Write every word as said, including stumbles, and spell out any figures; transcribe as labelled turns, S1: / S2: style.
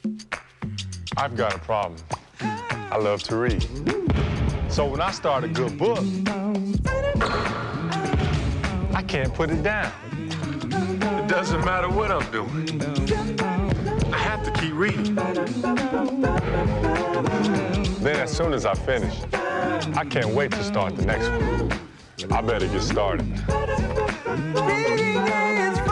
S1: I've got a problem. I love to read. So when I start a good book, I can't put it down. It doesn't matter what I'm doing. I have to keep reading. Then as soon as I finish, I can't wait to start the next one. I better get started. Reading is